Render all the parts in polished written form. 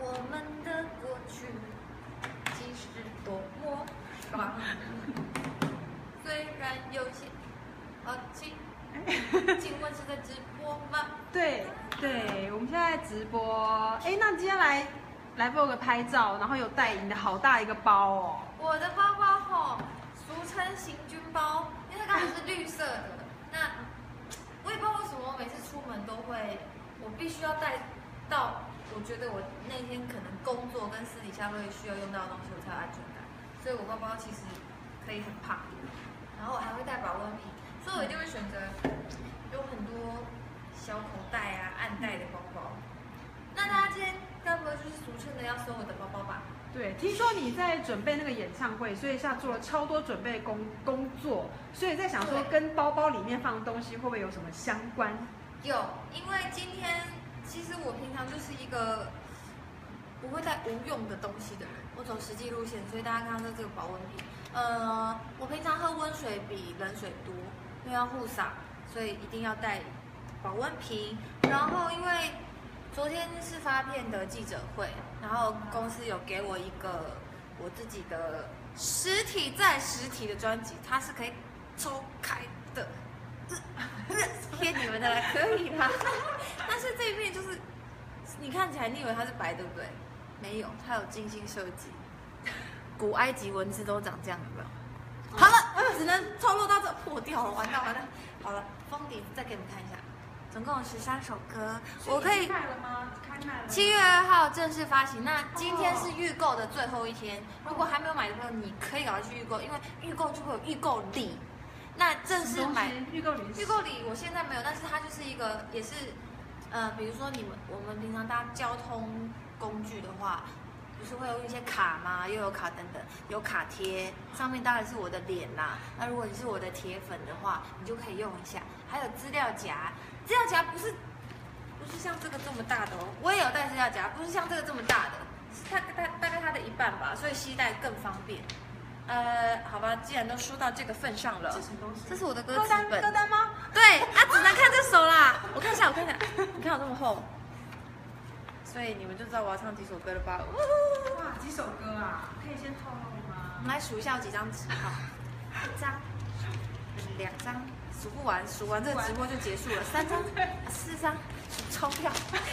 我们的过去，即使多么爽，虽然有些好奇。请问是在直播吗？ 对，我们现在直播。哎，那今天来做个拍照，然后有带你的好大一个包哦。 我的包包吼，俗称行军包，因为它刚好是绿色的。那我也不知道为什么，我每次出门都会，我必须要带到，我觉得我那天可能工作跟私底下会需要用到的东西，我才有安全感。所以我包包其实可以很胖，然后我还会带保温瓶。所以我一定会选择有很多小口袋啊、暗袋的包包。那大家今天该不会就是俗称的要收我的包包吧？ 对，听说你在准备那个演唱会，所以现在做了超多准备工作，所以在想说跟包包里面放的东西会不会有什么相关？ 有，因为今天其实我平常就是一个不会带无用的东西的人，我走实际路线，所以大家看到这个保温瓶，我平常喝温水比冷水多。因为要护嗓，所以一定要带保温瓶。然后因为昨天是发片的记者会，然后公司有给我一个我自己的实体的专辑，它是可以抽开的。贴你们的来可以啦。但是这一片就是你看起来你以为它是白，对不对？没有，它有精心设计。古埃及文字都长这样，有没有？好了，只能透露到这，破掉了，完蛋。好了，封底再给你们看一下，总共有13首歌，我可以。 开了吗？开卖了。 7月2号正式发行，那今天是预购的最后一天，如果还没有买的朋友，你可以赶快去预购，因为预购就会有预购礼。那正式买预购礼我现在没有，但是它就是一个，也是，比如说我们平常搭交通工具的话。不是会有一些卡吗？又有卡等等，有卡贴，上面当然是我的脸啦。那如果你是我的铁粉的话，你就可以用一下。还有资料夹，资料夹不是像这个这么大的哦，我也有带资料夹，不是像这个这么大的，是大概它的一半吧，所以携带更方便。好吧，既然都说到这个份上了， 这什么东西？ 这是我的歌词本。 歌单吗？ 对，只能看这首啦。我看一下，你看我这么厚。所以你们就知道我要唱几首歌了吧？ 哇，几首歌啊？可以先透露吗？ 我们来数一下有几张纸哈，1张、2张，数不完，数完这个直播就结束了。3张、4张，数钞票，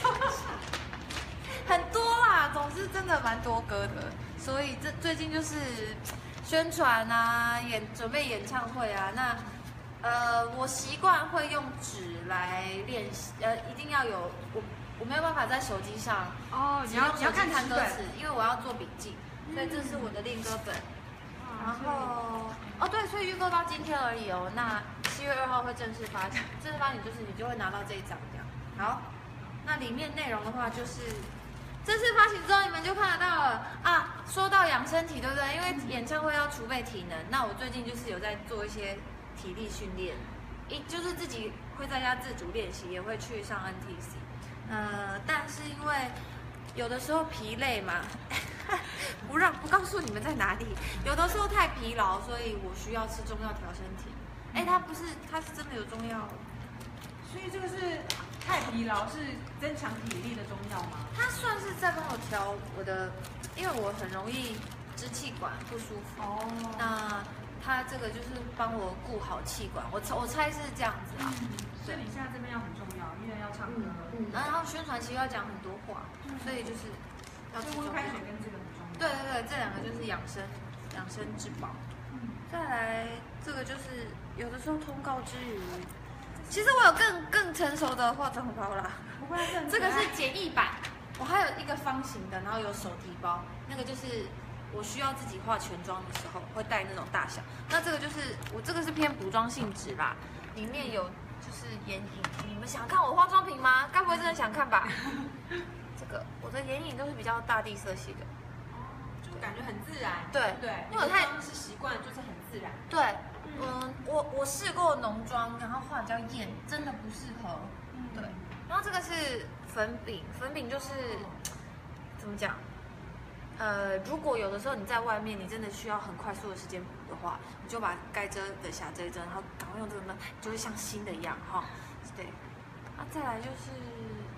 很多啦，总之真的蛮多歌的。所以这最近就是宣传啊，准备演唱会啊，那我习惯会用纸来练习，一定要有我没有办法在手机上你要看歌词，因为我要做笔记，所以这是我的练歌本。然后对，所以预购到今天而已哦。那7月2号会正式发行，正式发行就是你就会拿到这一张这样。好，那里面内容的话就是正式发行之后你们就看得到了啊。说到养身体，对不对？因为演唱会要储备体能，那我最近就是有在做一些体力训练，就是自己会在家自主练习，也会去上 NTC。但是因为有的时候疲累嘛，不告诉你们在哪里。有的时候太疲劳，所以我需要吃中药调身体。它是真的有中药， 所以这个是太疲劳，是增强体力的中药吗？ 它算是在帮我调我的，因为我很容易支气管不舒服。那它这个就是帮我顾好气管，我猜是这样子啊。 所以你现在这边要很重要，因为要唱歌。 然后宣传期要讲很多话，所以就是要吃温开水跟这个很重要。 对，这2个就是养生之宝。再来这个就是有的时候通告之余，其实我有更成熟的化妆包啦。这个是简易版，我还有一个方形的，然后有手提包，那个就是我需要自己化全妆的时候会带那种大小。那这个就是我这个是偏补妆性质啦，里面有就是眼影。你们想看我化妆品吗？该不会真的想看吧？这个我的眼影都是比较大地色系的， 就感觉很自然。 对， 因为我太是习惯，就是很自然。 对，我试过浓妆，然后画比较艳，真的不适合。对，然后这个是粉饼就是怎么讲？如果有的时候你在外面，你真的需要很快速的时间补的话，你就把该遮的瑕遮一遮，然后赶快用这个呢，就会像新的一样哈。对，再来就是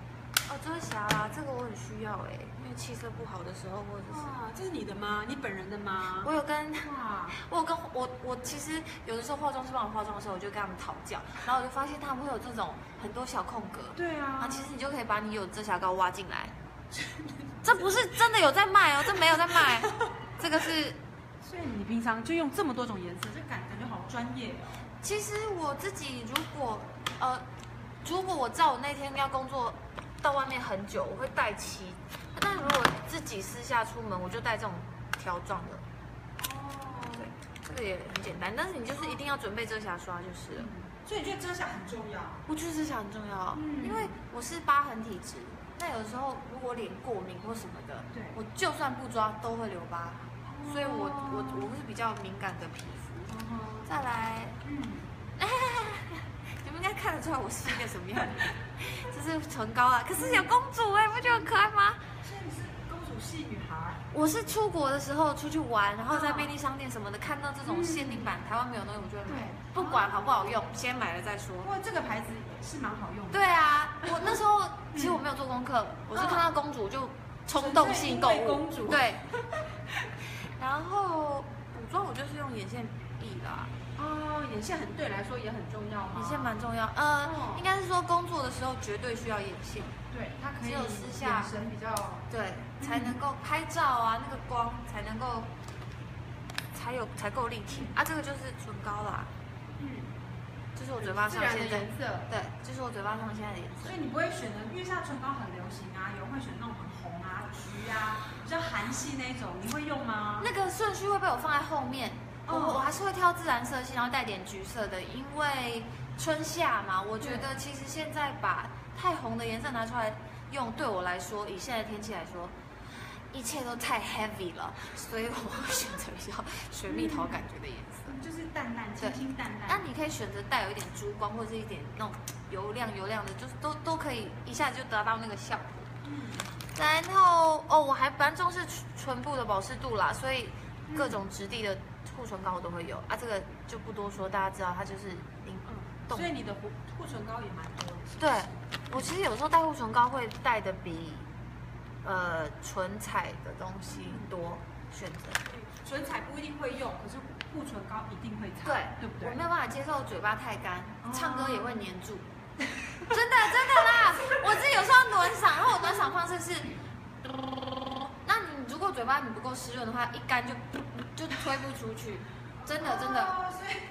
哦，遮瑕啦，这个我很需要哎，因为气色不好的时候，或者是这是你的吗？你本人的吗？ 我有跟我其实有的时候化妆师帮我化妆的时候，我就跟他们讨教，然后我就发现他们会有这种很多小空格。 对啊。 然后其实你就可以把你有遮瑕膏挖进来。这不是真的有在卖哦，这没有在卖，这个是。 所以你平常就用这么多种颜色，这感觉好专业哦。 其实我自己如果我知道我那天要工作到外面很久，我会带齐。但如果自己私下出门，我就带这种条状的。哦，对，这个也很简单，但是你就是一定要准备遮瑕刷就是了。 所以你觉得遮瑕很重要？ 我觉得遮瑕很重要，因为我是疤痕体质，那有时候如果脸过敏或什么的， 对， 我就算不抓都会留疤，所以我是比较敏感的皮肤。再来，你们应该看得出来我是一个什么样的人，这是唇膏啊，可是有公主哎，不觉得很可爱吗？ 所以你是公主系女孩。 我是出国的时候出去玩，然后在便利商店什么的看到这种限定版，台湾没有东西，我就会买，不管好不好用，先买了再说。 不过这个牌子也是蛮好用的。 对啊，我那时候其实我没有做功课，我是看到公主就冲动性购物。 公主。 对。然后补妆我就是用眼线笔啦。 哦，眼线对来说也很重要吗？ 眼线蛮重要，应该是说工作的时候绝对需要眼线。 对，它可以只有私下眼神比较对，才能够拍照啊，那个光才能够才够立体啊。这个就是唇膏啦，这是我嘴巴上现在颜色， 对，这是我嘴巴上现在的颜色。 所以你不会选的，因为现在唇膏很流行啊，有人会选那种很红啊、橘啊，比较韩系那种，你会用吗？ 那个顺序会被我放在后面。我还是会挑自然色系，然后带点橘色的，因为春夏嘛，我觉得其实现在把太红的颜色拿出来用，对我来说，以现在的天气来说，一切都太 heavy 了，所以我会选择比较水蜜桃感觉的颜色， 就是淡淡、清清淡淡。 那你可以选择带有一点珠光，或者是一点那种油亮的，就是都可以一下子就得到那个效果。然后我还蛮重视唇部的保湿度啦，所以各种质地的护唇膏我都会有啊，这个就不多说，大家知道它就是所以你的护唇膏也蛮多的。 对，我其实有时候带护唇膏会带的比唇彩的东西多选择。 唇彩不一定会用，可是护唇膏一定会擦，对不对？ 我没有办法接受嘴巴太干，唱歌也会黏住。真的啦，我自己有时候暖嗓，然后我暖嗓方式是，那你如果嘴巴你不够湿润的话，一干就推不出去，真的。 所以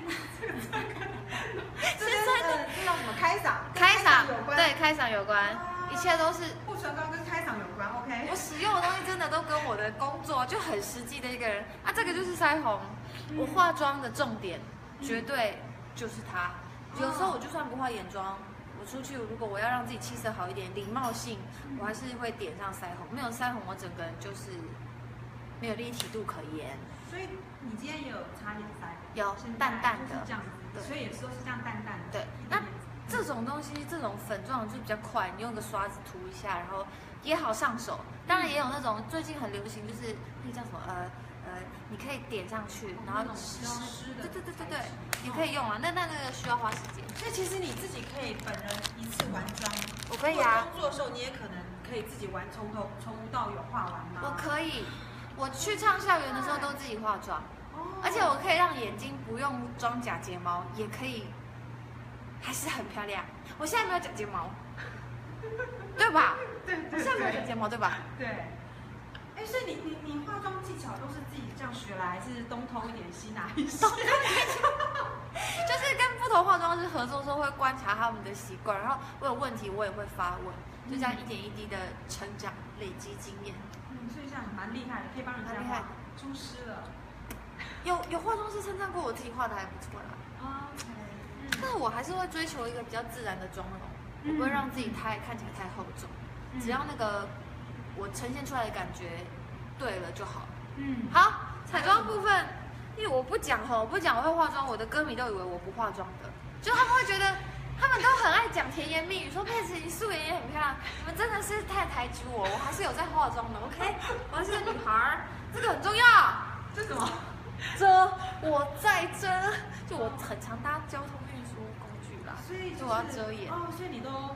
这叫什么？开嗓有关，对，开嗓有关，一切都是护唇膏跟开嗓有关。OK， 我使用的东西真的都跟我的工作就很实际的一个人啊，这个就是腮红，我化妆的重点绝对就是它。有时候我就算不化眼妆，我出去如果我要让自己气色好一点，礼貌性，我还是会点上腮红。没有腮红，我整个人就是没有立体度可言。 所以你今天也有擦眼腮？ 有，淡淡的， 这样子，对，所以也是都是这样淡淡的。 对，那这种东西，这种粉状就比较快，你用个刷子涂一下，然后也好上手。当然也有那种最近很流行，就是那个叫什么你可以点上去，然后湿的，对，你可以用啊。那个需要花时间。 所以其实你自己可以本人一次完妆， 我可以啊。 工作的时候你也可能可以自己玩，从无到有画完吗？ 我可以，我去唱校园的时候都自己化妆，而且我可以让眼睛不用装假睫毛，也可以，还是很漂亮。我现在没有假睫毛，对吧？ 对， 我现在没有假睫毛，对吧？ 对。所以你化妆技巧都是自己这样学来，还是东偷一点西拿一些？ 就是跟不同化妆师合作的时候会观察他们的习惯，然后我有问题我也会发问，就这样一点一滴的成长，累积经验。 所以这样蛮厉害的，可以帮人家画出湿了。 有化妆师称赞过我自己画的还不错啦。但我还是会追求一个比较自然的妆容，我不会让自己看起来太厚重，只要那个我呈现出来的感觉对了就好。好，彩妆部分，因为我不讲我会化妆，我的歌迷都以为我不化妆的，就他们会觉得，他们都很爱讲甜言蜜语，说佩慈你素颜也很漂亮，你们真的是太抬举我还是有在化妆的 ，OK， 我还是个女孩，这个很重要。 这什么？ 我在遮，就我很常搭交通运输工具啦， 所以我要遮掩。 所以你都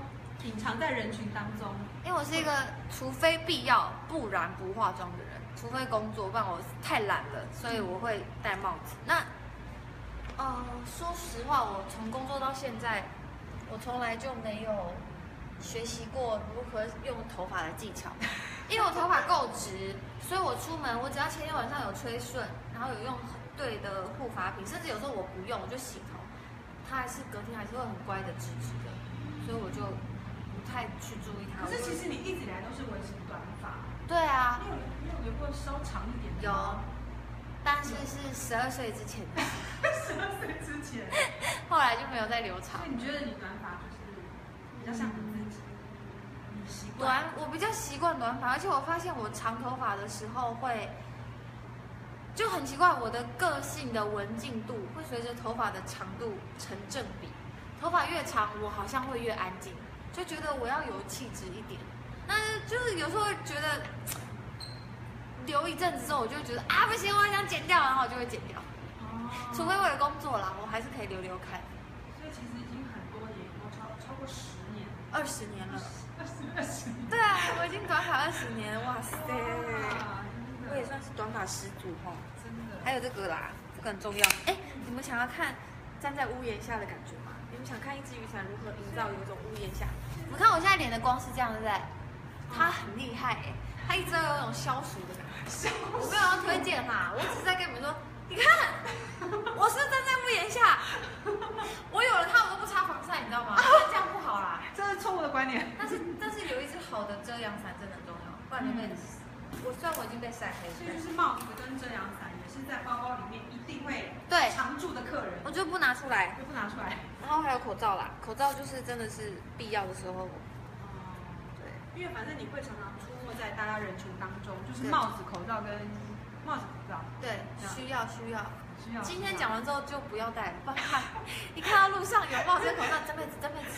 隐藏在人群当中。 因为我是一个除非必要不然不化妆的人，除非工作，不然我太懒了，所以我会戴帽子。那说实话，我从工作到现在，我从来就没有学习过如何用头发的技巧，因为我头发够直，所以我出门我只要前天晚上有吹顺，然后有用对的护发品，甚至有时候我不用我就洗头，它还是隔天还是会很乖的直直的，所以我就不太去注意它。 可是其实你一直以来都是维持短发。 对啊， 你有留过稍长一点的有吗？ 但是是12岁之前的事 12岁之前。 后来就没有再留长所以。你觉得你短发就是比较像你自己？你习惯？ 我比较习惯短发，而且我发现我长头发的时候会，就很奇怪，我的个性的文静度会随着头发的长度成正比。头发越长，我好像会越安静，就觉得我要有气质一点。那就是有时候会觉得留一阵子之后，我就会觉得啊不行，我想剪掉，然后我就会剪掉。除非为了工作啦，我还是可以留看。 所以其实已经很多年，超过10年 ，20年了。 20年。 对啊，我已经短发20年，哇塞！我也算是短发始祖哈。 真的。 还有这个啦，这个很重要。哎，你们想要看站在屋檐下的感觉吗？你们想看一只雨伞如何营造有一种屋檐下？你们看我现在脸的光是这样，对不对？它很厉害哎，它一直有一种消暑的感觉。我没有要推荐哈，我只是在跟你们说，你看，我是站在屋檐下，我有了它我都不擦防晒，你知道吗？这样不好啦。 这是错误的观念。 但是有一只好的遮阳伞真的很重要，不然你会。我虽然我已经被晒黑了， 所以就是帽子跟遮阳伞也是在包包里面一定会常驻的客人， 我就不拿出来， 就不拿出来。 然后还有口罩啦，口罩就是真的是必要的时候。对， 因为反正你会常常出没在大家人群当中，就是帽子、口罩跟帽子、口罩。 对，需要。今天讲完之后就不要戴了，不然一看到路上有帽子跟口罩，真妹子。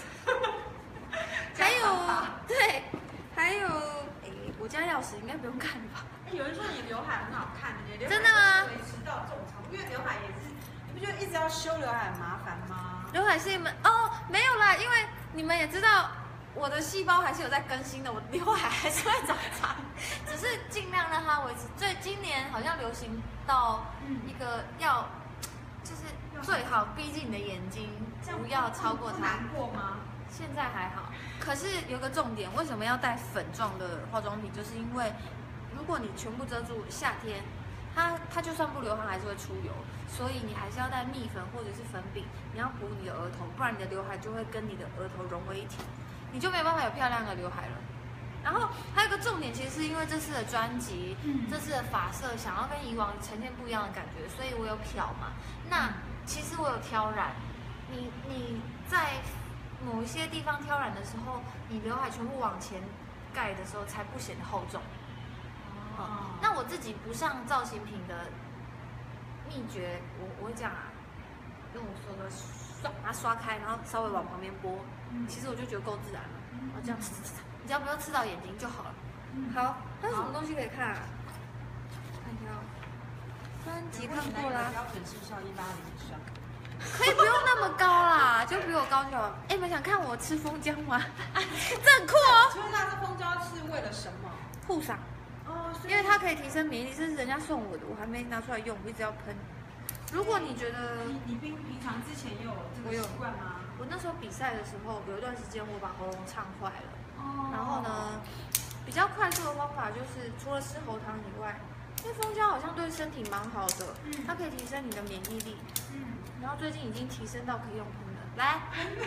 还有对，还有我家钥匙应该不用看吧？ 有人说你刘海很好看， 真的吗？ 维持到这种长度，因为刘海也是，你不觉得一直要修刘海很麻烦吗？ 刘海是没有啦，因为你们也知道我的细胞还是有在更新的，我刘海还是会长长，只是尽量让它维持。今年好像流行到一个就是最好逼近你的眼睛，不要超过它。 难过吗？ 现在还好，可是有个重点，为什么要带粉状的化妆品？就是因为如果你全部遮住，夏天它就算不流汗还是会出油，所以你还是要带蜜粉或者是粉饼，你要补你的额头，不然你的刘海就会跟你的额头融为一体，你就没有办法有漂亮的刘海了。然后还有个重点，其实是因为这次的专辑，这次的发色想要跟以往呈现不一样的感觉，所以我有漂嘛。那其实我有挑染，你在某一些地方挑染的时候，你刘海全部往前盖的时候，才不显得厚重。那我自己不上造型品的秘诀，我会这样啊，用我手的把它刷开，然后稍微往旁边拨，其实我就觉得够自然了。然后这样，你只要不要刺到眼睛就好了。好，还有什么东西可以看啊？看一下，专辑看过啦。 标准是上180以上。 可以不用那么高啦，就比我高就好。哎，你们想看我吃蜂浆吗？这很酷哦。 请问那这蜂胶是为了什么？ 护嗓。因为它可以提升免疫力，这是人家送我的，我还没拿出来用，我一直要喷。如果你觉得你平常之前也有这个习惯吗？ 我那时候比赛的时候，有一段时间我把喉咙唱坏了。然后呢，比较快速的方法就是除了吃喉糖以外，因为蜂胶好像对身体蛮好的，它可以提升你的免疫力。然后最近已经提升到可以用喷的，来，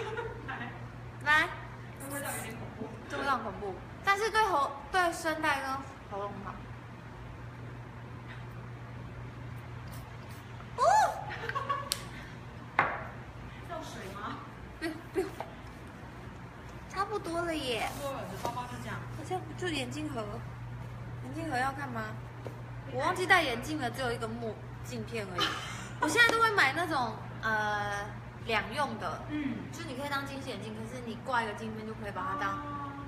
味道有点恐怖， 这味道很恐怖，但是对声带跟喉咙好。 要水吗？ 不用，差不多了耶。 差不多了，这包包就这样。 好像就眼镜盒要看吗？我忘记戴眼镜了，只有一个镜片而已。我现在都会买那种两用的，就是你可以当近视眼镜，可是你挂一个镜片就可以把它当。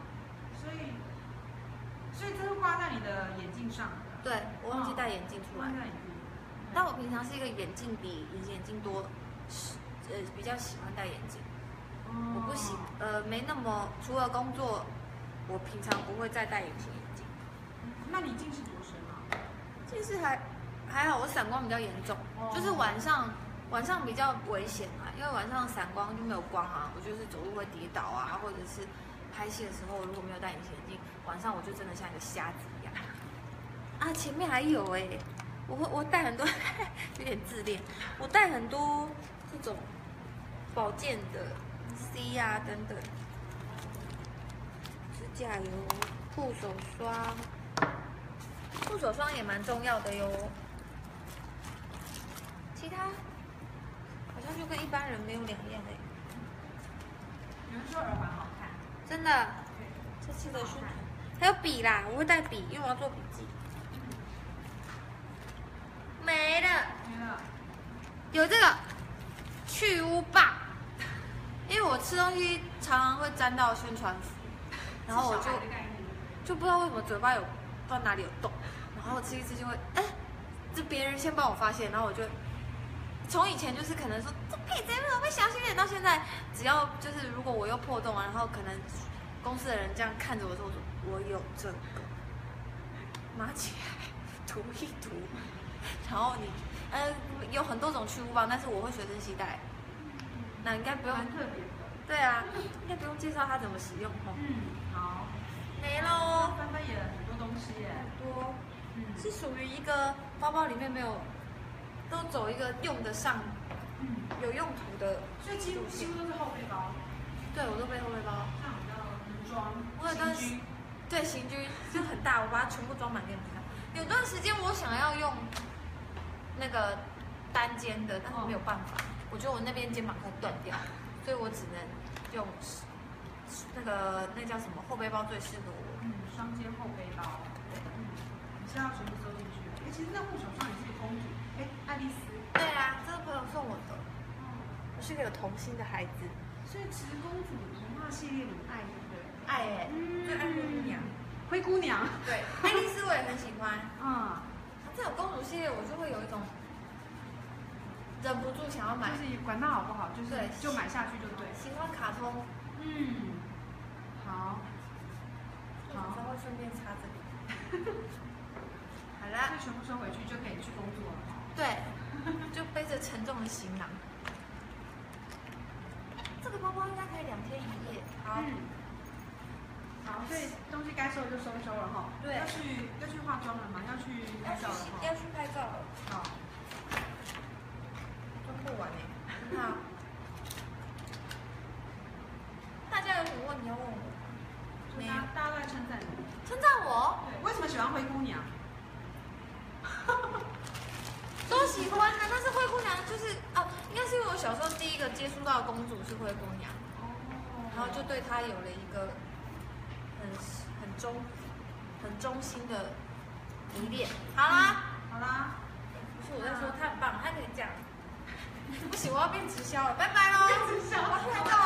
所以这是挂在你的眼镜上的。 对，我忘记戴眼镜出来。但我平常是一个眼镜比隐形眼镜多，比较喜欢戴眼镜。 我不喜没那么，除了工作，我平常不会再戴隐形眼镜。 那你近视多深啊？ 近视还好，我散光比较严重，就是晚上比较危险啊，因为晚上散光就没有光啊，我就是走路会跌倒啊，或者是拍戏的时候如果没有戴隐形眼镜，晚上我就真的像一个瞎子一样。啊，前面还有哎，我带很多，有点自恋，我带很多这种保健的 C 啊等等，指甲油、护手霜也蛮重要的哟。其他好像就跟一般人没有两样哎。 有人说耳环好看， 真的，这次的宣传还有笔啦，我会带笔，因为我要做笔记。没了，有这个去污棒，因为我吃东西常常会沾到宣传符，然后我就不知道为什么嘴巴不知道哪里有洞，然后吃一吃就会这别人先帮我发现，然后我就从以前就是可能说这配怎么会小心点，到现在只要就是如果我又破洞啊，然后可能公司的人这样看着我说我有这个，拿起来涂一涂。然后你，有很多种去污棒，但是我会随身携带，那应该不用。 蛮特别的。 对啊，应该不用介绍它怎么使用哦。 好。 没喽。 翻翻也很多东西耶。 很多。是属于一个包包里面没有，都走一个用得上，有用途的。 所以几乎都是后背包。 对，我都背后背包。 这样比较能装。 我有段时间，对，行军就很大，我把它全部装满给你看。有段时间我想要用那个单肩的，但是没有办法，我觉得我那边肩膀快断掉，所以我只能用那叫什么后背包最适合我。 双肩后背包。你是要全部收进去？其实那护手霜也是个公主。爱丽丝。 对啊，这个朋友送我的。我是个有童心的孩子。 所以其实公主童话系列你爱对不对？ 爱最爱灰姑娘。 灰姑娘。 对，爱丽丝我也很喜欢。这种公主系列我就会有一种忍不住想要买， 就是管它好不好，就买下去就对。 喜欢卡通。 好。 有时候会顺便擦这里。好啦， 所以全部收回去就可以去工作了。 对，就背着沉重的行囊。这个包包应该可以2天1夜。好。 好，所以东西该收就收了哈。对。要去化妆了吗？要去拍照了哈。 要去拍照了。好。装不完哎。很好。大家有什么问题要问我？ 没有。大家都在称赞你。 称赞我？ 对。为什么喜欢灰姑娘？ 都喜欢啊，但是灰姑娘就是应该是因为我小时候第一个接触到的公主是灰姑娘，然后就对她有了一个很忠心的迷恋。好啦，不是我在说她很棒，她可以这样。不行，我要变直销了，拜拜喽。变直销。我要拍照。